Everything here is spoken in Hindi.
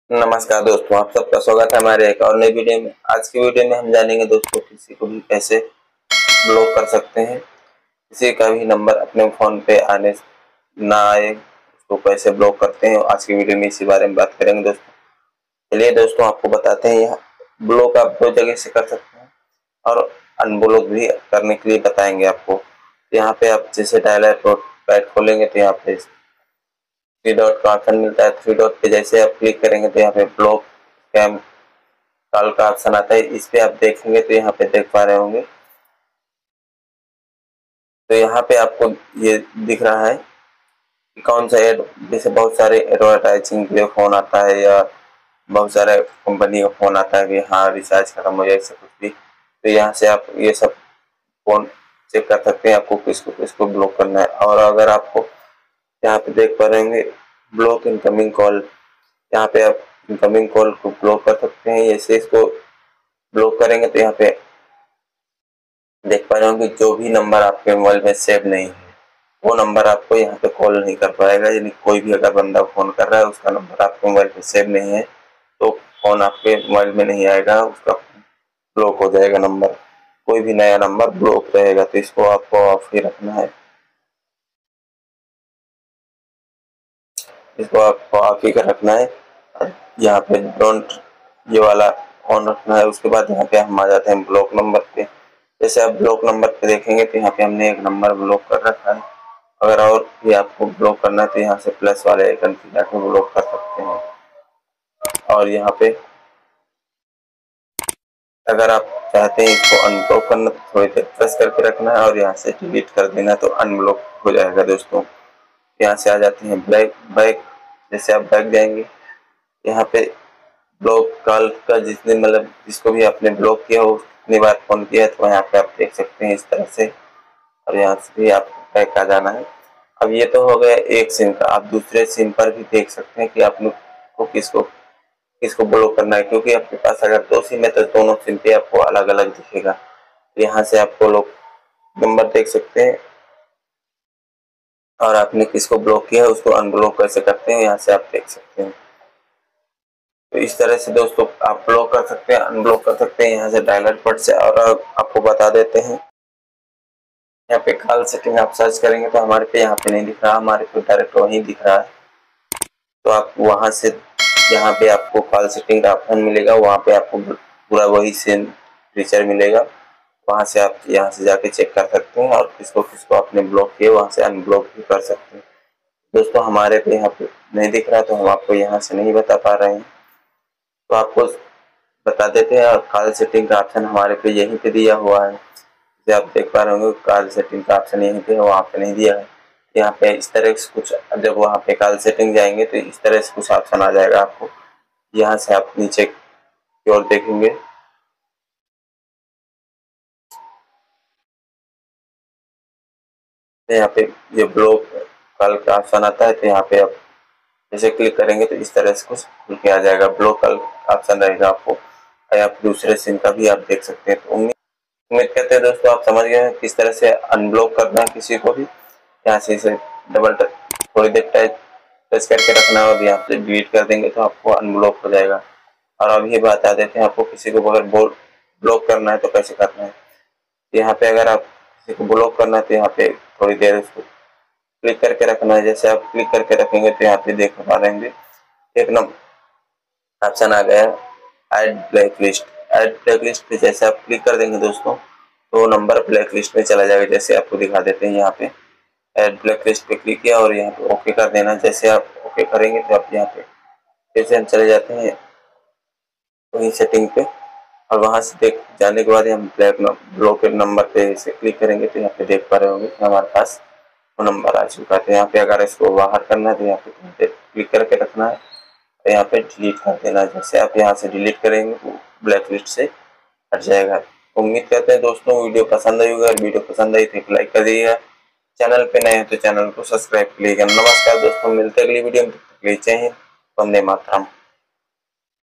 नमस्कार दोस्तों, आप सबका स्वागत है हमारे एक और नई वीडियो में। आज की वीडियो में हम जानेंगे दोस्तों किसी को भी कैसे ब्लॉक कर सकते हैं। किसी का भी नंबर अपने फ़ोन पे आने ना आए उसको कैसे ब्लॉक करते हैं। आज की वीडियो में इसी बारे में बात करेंगे दोस्तों। चलिए दोस्तों आपको बताते हैं। यहाँ ब्लॉक आप दो जगह से कर सकते हैं और अनब्लॉक भी करने के लिए बताएंगे आपको। यहाँ पे आप जैसे डायलर पैड खोलेंगे तो यहाँ पे थ्री डॉट का ऑप्शन मिलता है। थ्री डॉट पे जैसे आप क्लिक करेंगे तो यहाँ पे ब्लॉक स्पैम कॉल का ऑप्शन आता है। इस पे आप देखेंगे तो यहाँ पे देख पा रहे होंगे। तो यहाँ पे आपको ये दिख रहा है कि कौन सा एड, जैसे बहुत सारे एडवर्टाइजिंग के लिए फोन आता है या बहुत सारे कंपनी का फोन आता है कि हाँ रिचार्ज खत्म हो जाए, ऐसे कुछ भी। तो यहाँ से आप ये सब फोन चेक कर सकते हैं आपको किसको किसको ब्लॉक करना है। और अगर आपको यहाँ पे देख पा रहे होंगे ब्लॉक इनकमिंग कॉल, यहाँ पे आप इनकमिंग कॉल को ब्लॉक कर सकते हैं। जैसे इसको ब्लॉक करेंगे तो यहाँ पे देख पा रहे होंगे जो भी नंबर आपके मोबाइल में सेव नहीं है वो नंबर आपको यहाँ पे कॉल नहीं कर पाएगा। यानी कोई भी अगर बंदा फोन कर रहा है उसका नंबर आपके मोबाइल पे सेव नहीं है तो फोन आपके मोबाइल में नहीं आएगा, उसका ब्लॉक हो जाएगा नंबर। कोई भी नया नंबर ब्लॉक रहेगा। तो इसको आपको ऑफ ही रखना है, इसको आपको ऑफ ही कर रखना है। यहाँ पे डोंट ये वाला ऑन रखना है। उसके बाद यहाँ पे हम आ जाते हैं ब्लॉक नंबर पे। जैसे आप ब्लॉक नंबर पे देखेंगे तो यहाँ पे हमने एक नंबर ब्लॉक कर रखा है। अगर और भी आपको ब्लॉक करना है तो यहाँ से प्लस वाले आइकन पे जाकर ब्लॉक कर सकते हैं। और यहाँ पे अगर आप चाहते हैं इसको अनब्लॉक करना तो थोड़ी देर प्रेस करके रखना है और यहाँ से डिलीट कर देना तो अनब्लॉक हो जाएगा दोस्तों। यहाँ से आ जाते हैं बैक। जैसे आप बैक जाएंगे यहाँ पे ब्लॉक कॉल का जितने मतलब जिसको भी आपने ब्लॉक किया हो कितनी बार फोन किया है तो यहाँ पे आप देख सकते हैं इस तरह से। और यहाँ से भी आप बैक आ जाना है। अब ये तो हो गया एक सिम का। आप दूसरे सिम पर भी देख सकते हैं कि आप लोग को किसको किसको ब्लॉक करना है, क्योंकि आपके पास अगर दो सिम है तो दोनों सिम पे आपको अलग अलग दिखेगा। यहाँ से आपको लोग नंबर देख सकते हैं और आपने किसको ब्लॉक किया है उसको अनब्लॉक कैसे करते हैं यहाँ से आप देख सकते हैं। तो इस तरह से दोस्तों आप ब्लॉक कर सकते हैं, अनब्लॉक कर सकते हैं यहाँ से डायलर पैड से। और आपको बता देते हैं यहाँ पे कॉल सेटिंग आप सर्च करेंगे तो हमारे पे यहाँ पे नहीं दिख रहा, हमारे पे डायरेक्ट वहीं दिख रहा है। तो आप वहाँ से यहाँ पे आपको कॉल सेटिंग का ऑप्शन मिलेगा, वहाँ पे आपको पूरा वही सेम फीचर मिलेगा। वहाँ से आप यहाँ से जाके चेक कर सकते हैं और किसको किसको आपने ब्लॉक किया वहाँ से अनब्लॉक भी कर सकते हैं। दोस्तों हमारे पे यहाँ पे नहीं दिख रहा तो हम आपको यहाँ से नहीं बता पा रहे हैं, तो आपको बता देते हैं। और कॉल सेटिंग का ऑप्शन हमारे पे यहीं पे दिया हुआ है, जैसे आप देख पा रहे होंगे कॉल सेटिंग का ऑप्शन यहीं पे है, वहाँ पे नहीं दिया है। यहाँ पे इस तरह से कुछ, जब वहाँ पे कॉल सेटिंग जाएंगे तो इस तरह से कुछ ऑप्शन आ जाएगा आपको। यहाँ से आप नीचे की ओर देखेंगे तो यहाँ पे ये ब्लॉक कॉल का ऑप्शन आता है। तो यहाँ पे आप जैसे क्लिक करेंगे तो इस तरह से कुछ खुल के आ जाएगा, ब्लॉक कॉल ऑप्शन रहेगा आपको। आप दूसरे सिम का भी आप देख सकते हैं। तो उम्मीद करते हैं दोस्तों आप समझ गए हैं किस तरह से अनब्लॉक करना है किसी को भी। यहाँ से इसे डबल थोड़ी देर टच करके रखना है और यहाँ से डिलीट कर देंगे तो आपको अनब्लॉक हो जाएगा। और अब ये बता देते हैं आपको किसी को अगर ब्लॉक करना है तो कैसे करना है। यहाँ पे अगर आप किसी को ब्लॉक करना है तो यहाँ पे थोड़ी देर उसको क्लिक करके रखना है। जैसे आप क्लिक करके रखेंगे तो यहाँ पे देख पा रहेंगे एक नंबर ऑप्शन आ गया है add black list. Add black list पे जैसे आप क्लिक कर देंगे दोस्तों तो नंबर ब्लैक लिस्ट में चला जाएगा। जैसे आपको दिखा देते हैं यहाँ पे ऐड ब्लैक लिस्ट पे क्लिक किया और यहाँ पे ओके कर देना। जैसे आप ओके करेंगे तो आप यहाँ पे फिर से हम चले जाते हैं वही सेटिंग पे और वहाँ से देख जाने के बाद हम ब्लॉक नंबर पे से क्लिक करेंगे तो यहाँ पे देख पा रहे होंगे कि हमारे पास वो नंबर आ चुका है। यहाँ पे अगर इसको बाहर करना है तो यहाँ पे क्लिक करके रखना है और यहाँ पे डिलीट कर देना है। जैसे आप यहाँ से डिलीट करेंगे तो ब्लैक लिस्ट से हट जाएगा। उम्मीद करते हैं दोस्तों वीडियो पसंद आई होगी। अगर वीडियो पसंद आई तो एक लाइक कर दीजिएगा, चैनल पे नए हैं तो चैनल को सब्सक्राइब कर लीजिएगा। नमस्कार दोस्तों, मिलते हैं अगली वीडियो में। जय हिंद, वंदे मातरम।